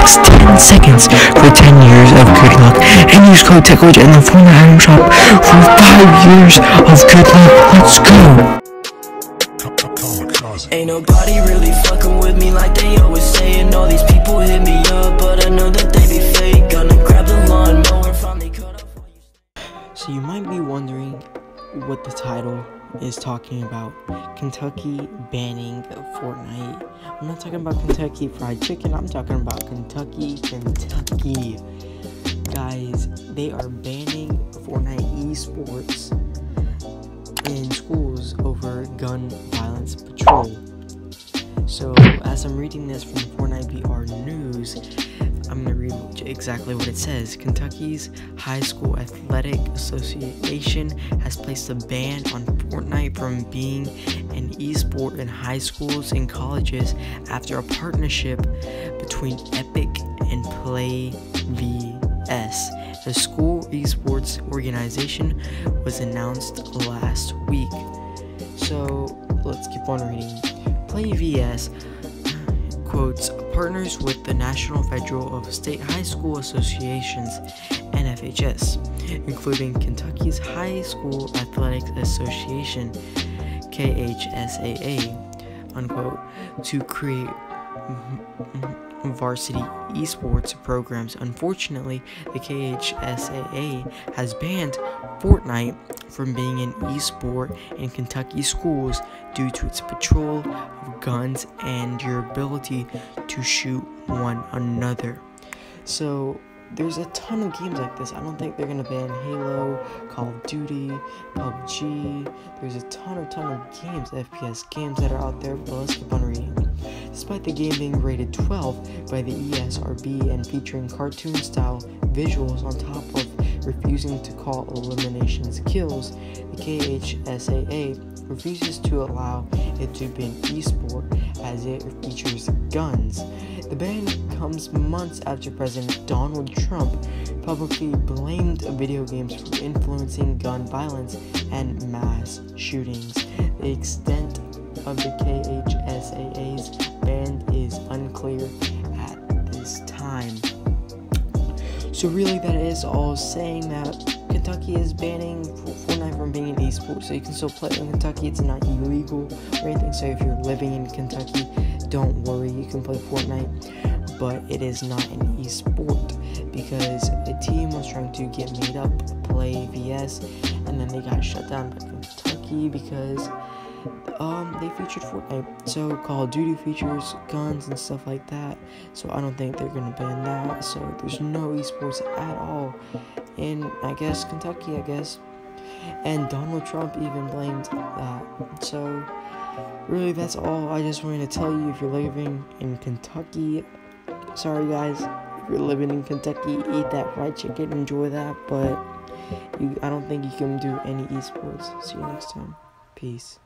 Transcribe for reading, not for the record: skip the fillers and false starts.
next 10 seconds for 10 years of good luck. And use code TechWidget in the Fortnite item shop for 5 years of good luck. Let's go! Ain't nobody really fucking with me like they always saying. All these people hit me up, but I know that they be fake. Gonna grab the lawnmower, finally cut off while you. So you might be wondering what the title is talking about. Kentucky banning Fortnite. I'm not talking about Kentucky Fried Chicken, I'm talking about Kentucky. Guys, they are banning Fortnite esports in schools over gun violence patrol. So as I'm reading this from Fortnite BR News, I'm going to read exactly what it says. Kentucky's High School Athletic Association has placed a ban on Fortnite from being an esport in high schools and colleges after a partnership between Epic and Play vs. The school esports organization was announced last week. So let's keep on reading. Play vs. quotes partners with the National Federal of State High School Associations (NFHS), including Kentucky's High School Athletics Association (KHSAA), unquote, to create varsity esports programs. Unfortunately, the KHSAA has banned Fortnite from being an esport in Kentucky schools due to its patrol of guns and your ability to shoot one another. So there's a ton of games like this. I don't think they're gonna ban Halo, Call of Duty, PUBG. There's a ton of games, FPS games that are out there, but let's keep on reading. Despite the game being rated 12 by the ESRB and featuring cartoon-style visuals on top of refusing to call eliminations kills, the KHSAA refuses to allow it to be an esport as it features guns. The ban comes months after President Donald Trump publicly blamed video games for influencing gun violence and mass shootings. The extent of the KHSAA's ban is unclear at this time. So really that is all saying that Kentucky is banning Fortnite from being an esport, so you can still play in Kentucky. It's not illegal or anything, so if you're living in Kentucky, don't worry, you can play Fortnite, but it is not an esport because a team was trying to get made up, Play vs, and then they got shut down by Kentucky because they featured Fortnite. So Call of Duty features guns and stuff like that, so I don't think they're gonna ban that. So there's no esports at all in, I guess, Kentucky, and Donald Trump even blamed that. So really that's all I just wanted to tell you. If you're living in Kentucky, sorry guys, if you're living in Kentucky, eat that fried chicken, enjoy that, but I don't think you can do any esports. See you next time. Peace.